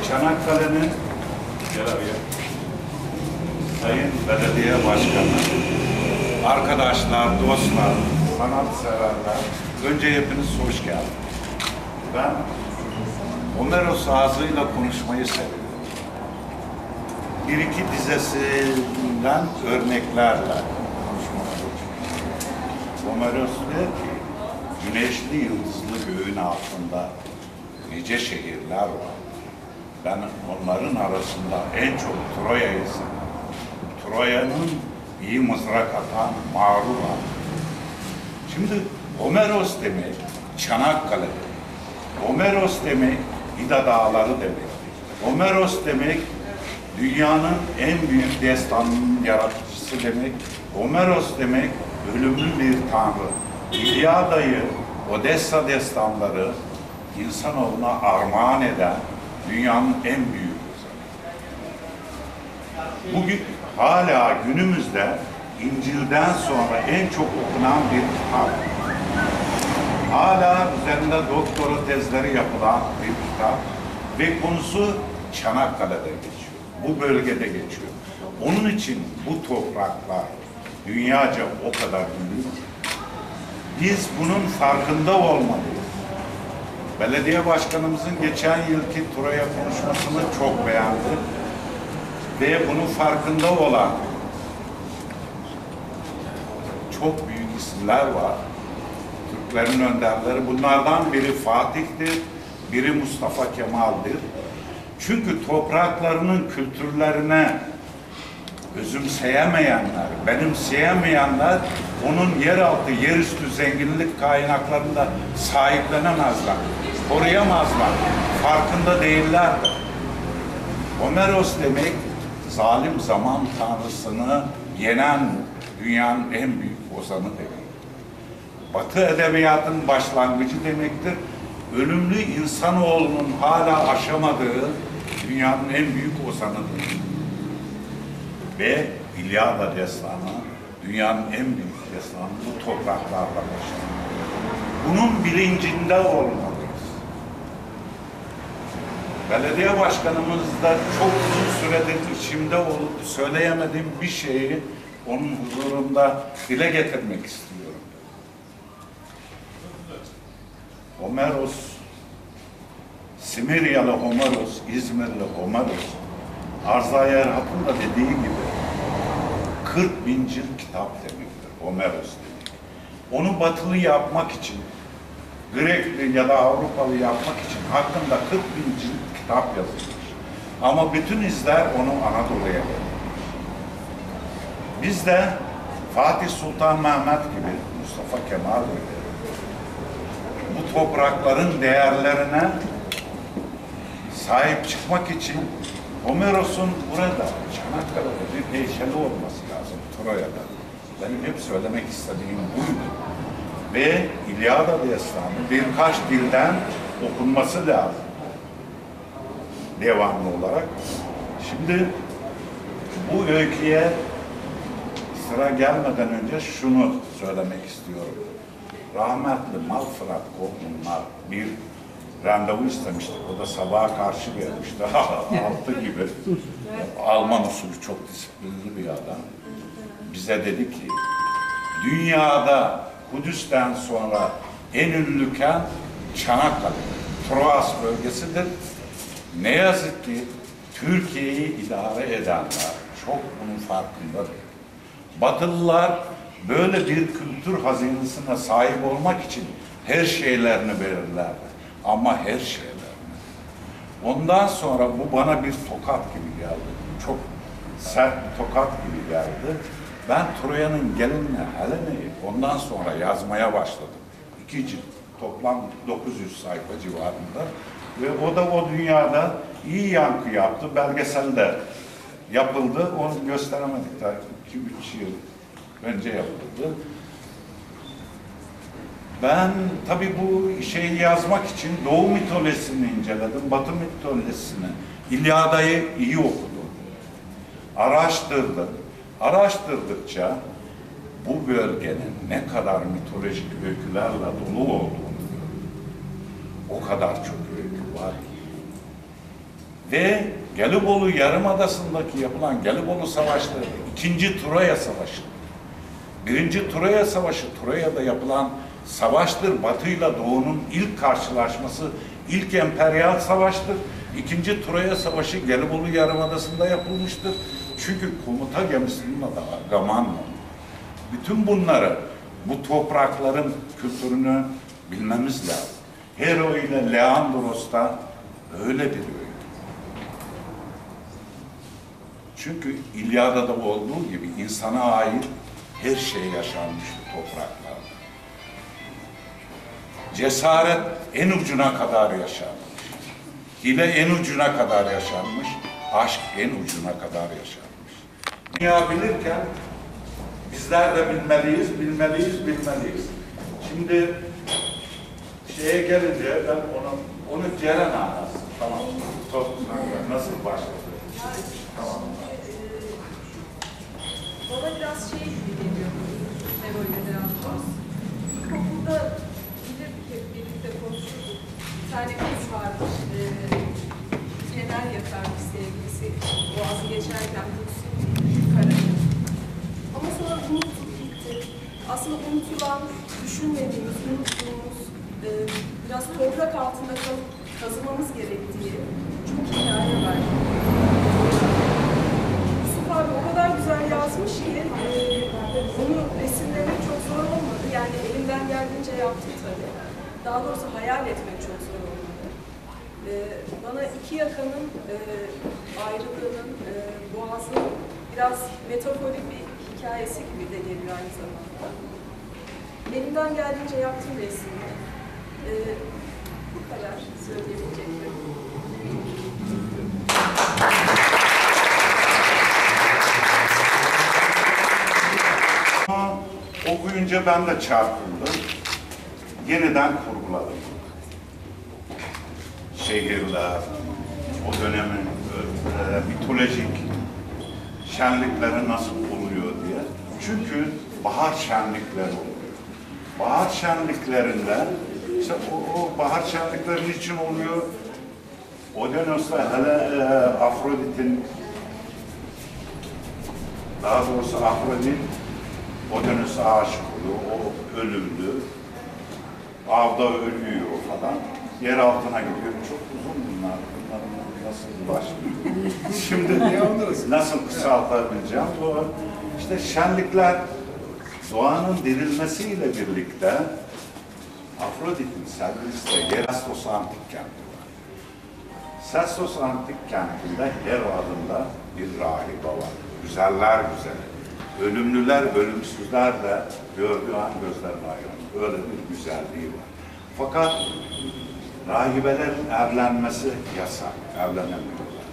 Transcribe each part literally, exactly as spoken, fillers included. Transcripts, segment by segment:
Çanakkale'nin Sayın Belediye Başkanı, arkadaşlar, dostlar, sanatseverler, önce hepiniz hoş geldiniz. Ben Homeros ağzıyla konuşmayı seviyorum. Bir iki dizesinden örneklerle konuşmayı. Homeros diyor ki, güneşli yıldızlı göğün altında nice şehirler var. Ben onların arasında en çok Troya'yı seviyorum. Troya'nın iyi mızrak atan mağru var. Şimdi Homeros demek Çanakkale demek. Homeros demek İda Dağları demek. Homeros demek dünyanın en büyük destanının yaratıcısı demek. Homeros demek ölümlü bir tanrı. İlyada'yı, Odessa destanları insanoğluna armağan eden dünyanın en büyük ozanı. Bugün hala günümüzde İncil'den sonra en çok okunan bir kitap. Hala üzerinde doktora tezleri yapılan bir kitap ve konusu Çanakkale'de geçiyor. Bu bölgede geçiyor. Onun için bu topraklar dünyaca o kadar büyük. Biz bunun farkında olmalıyız. Belediye başkanımızın geçen yılki Troya konuşmasını çok beğendim. Ve bunun farkında olan çok büyük isimler var. Türklerin önderleri. Bunlardan biri Fatih'tir, biri Mustafa Kemal'dir. Çünkü topraklarının kültürlerine özümseyemeyenler, benimseyemeyenler onun yeraltı, yerüstü zenginlik kaynaklarında sahiplenemezler, koruyamazlar, farkında değillerdir. Homeros demek, zalim zaman tanrısını yenen dünyanın en büyük ozanı demek. Batı edebiyatının başlangıcı demektir. Ölümlü insanoğlunun hala aşamadığı dünyanın en büyük ozanıdır. Ve İlyada destanı, dünyanın en büyük destanı bu topraklarla başlar. Bunun bilincinde olmalıyız. Belediye başkanımız da çok uzun süredir içimde olup söyleyemediğim bir şeyi onun huzurunda dile getirmek istiyorum. Homeros, Simiryalı Homeros, İzmirli Homeros, Arza Yerhat'ın da dediği gibi kırk bin cilt kitap demektir, Homeros demek. Onu batılı yapmak için, Grekli ya da Avrupalı yapmak için hakkında kırk bin cilt kitap yazılmış. Ama bütün izler onu Anadolu'ya verilmiş. Biz de Fatih Sultan Mehmet gibi, Mustafa Kemal gibi bu toprakların değerlerine sahip çıkmak için Homeros'un burada, Çanakkale'de bir heykeli olması lazım, Troya'da. Benim hep söylemek istediğim buydu. Ve İlyada destanı birkaç dilden okunması lazım. Devamlı olarak. Şimdi bu öyküye sıra gelmeden önce şunu söylemek istiyorum. Rahmetli Malfrat Korkman'la bir randevu istemiştik. O da sabaha karşı gelmişti. Altı gibi. Alman usulü çok disiplinli bir adam. Bize dedi ki, dünyada Kudüs'ten sonra en ünlü kent Çanakkale, Troas bölgesidir. Ne yazık ki Türkiye'yi idare edenler çok bunun farkındadır. Batılılar böyle bir kültür hazinesine sahip olmak için her şeylerini verirlerdi. Ama her şeylerini. Ondan sonra bu bana bir tokat gibi geldi. Çok sert bir tokat gibi geldi. Ben Troya'nın gelinle Helena'yı ondan sonra yazmaya başladım. İki cilt, toplam dokuz yüz sayfa civarında. Ve o da o dünyada iyi yankı yaptı. Belgeselde yapıldı. Onu gösteremedik daha iki üç yıl önce yapıldı. Ben tabii bu şeyi yazmak için Doğu mitolojisini inceledim, Batı mitolojisini, İlyada'yı iyi okudum, araştırdım. Araştırdıkça bu bölgenin ne kadar mitolojik öykülerle dolu olduğunu gördüm. O kadar çok öykü var ki. Ve Gelibolu Yarımadası'ndaki yapılan Gelibolu Savaşları ikinci Troya Savaşı. Birinci Troya Savaşı, Troya'da yapılan savaştır. Batı ile Doğu'nun ilk karşılaşması, ilk emperyal savaştır. İkinci Troya Savaşı Gelibolu Yarımadası'nda yapılmıştır. Çünkü komuta gemisinin adı var, Gamanlo. Bütün bunları, bu toprakların kültürünü bilmemiz lazım. Hero ile Leandros da öyle bir öykü. Çünkü İlyada'da olduğu gibi insana ait her şey yaşanmış bu topraklarda. Cesaret en ucuna kadar yaşanmış. Hile en ucuna kadar yaşanmış. Aşk en ucuna kadar yaşanmış. Dünya bilirken bizler de bilmeliyiz, bilmeliyiz, bilmeliyiz. Şimdi şeye gelince ben onu, onu Ceren anlatsın. Tamam. Toplumda nasıl başladı? Tamam. Bana biraz şey gibi geliyor. Nero'yla Leandros. İlkokulda bilirdik hep birlikte konuşurduk. Bir tane kız varmış. E, kenar yatarmış sevgilisi. Boğazı geçerken dursun karayı. Ama sonra unuttuk gitti. Aslında unutulan, düşünmediğimiz, unuttuğumuz, e, biraz toprak altında kalıp kazımamız gerektiği çok hikaye var. Yusuf abi o kadar güzel yazmış ki e, onu resimlemek çok zor olmadı. Yani elimden geldiğince yaptım tabii. Daha doğrusu hayal etmek çok zor olmadı. E, bana iki yakanın e, ayrılığının, e, boğazın biraz metaforik bir hikayesi gibi de geliyor aynı zamanda. Elimden geldiğince yaptım resmini. E, bu kadar söyleyebileceklerim. Okuyunca ben de çarpıldım. Yeniden kurguladım. Şehirler, o dönemin e, mitolojik şenlikleri nasıl oluyor diye. Çünkü bahar şenlikleri oluyor. Bahar şenliklerinde, işte o, o bahar şenlikleri için oluyor. Odenos'la hele e, Afrodit'in, daha doğrusu Afrodit, Odenos'a aşık oluyor, o ölümlü, avda ölüyor falan, yer altına gidiyor. Çok uzun bunlar, bunların nasıl başlıyor? Şimdi nasıl kısaltabileceğim? Bu işte şenlikler, doğanın dirilmesiyle birlikte Afrodit'in sevgilisi de Gerastos Antik kenti var. Sestos Antik kentinde Hera adında bir rahibe var. Güzeller güzeli. Ölümlüler, ölümsüzler de gördüğü an gözlerine ayrılır. Öyle bir güzelliği var. Fakat rahibelerin evlenmesi yasak, evlenemiyorlar.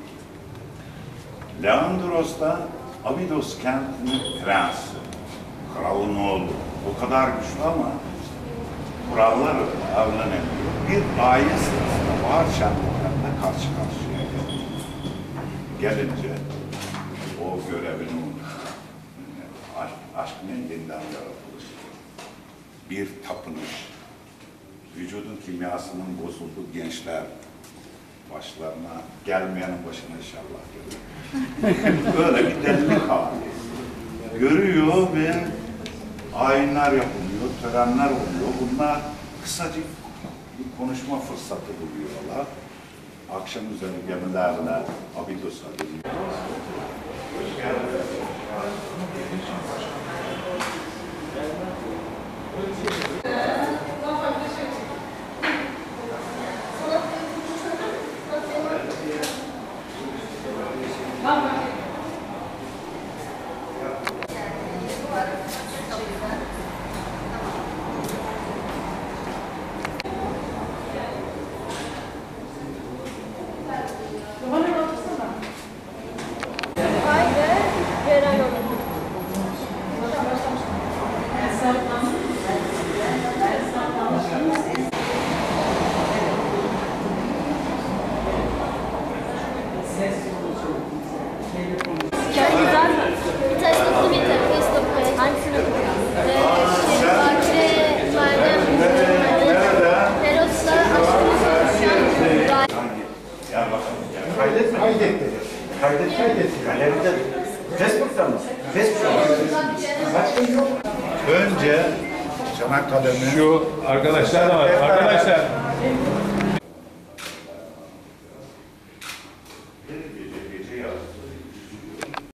Leandros da Abidos kentinin prensi, kralın oğlu. O kadar güçlü ama kurallar evlenemiyor. Bir ayin sırasında bahar şenliklerinde karşı karşıya geliyor. Gelince o görevini unutuyor. Aşk, aşk ne? Yeniden yaratılış. Bir tapınış. Vücudun kimyasının bozulduğu gençler başlarına, gelmeyenin başına inşallah gelir. Böyle bir delilik hali. Görüyor ve ayinler yapılıyor, törenler oluyor. Bunlar kısacık bir konuşma fırsatı buluyorlar. Akşam üzeri gemilerle Abidos'a dönüyor. Hoş geldiniz. Kaydet kaydet. Galeride. Facebook'ta mı? Facebook'ta mı? Başka yok. Önce Çanakkale'nin Şu arkadaşlar da var. Arkadaşlar